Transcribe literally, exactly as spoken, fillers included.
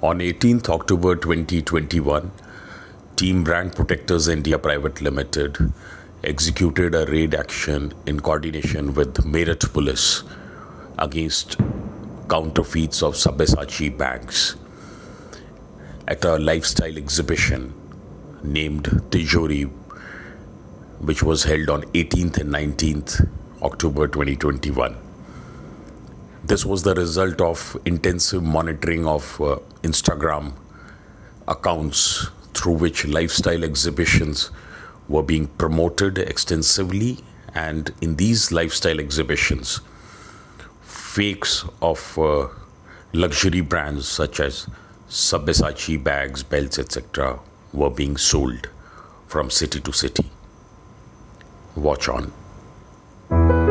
On eighteenth October twenty twenty-one, Team Brand Protectors India Private Limited executed a raid action in coordination with Meerut Police against counterfeits of Sabyasachi bags at a lifestyle exhibition named Tijori, which was held on eighteenth and nineteenth October twenty twenty-one. This was the result of intensive monitoring of uh, Instagram accounts through which lifestyle exhibitions were being promoted extensively, and in these lifestyle exhibitions, fakes of uh, luxury brands such as Sabyasachi bags, belts, et cetera were being sold from city to city. Watch on.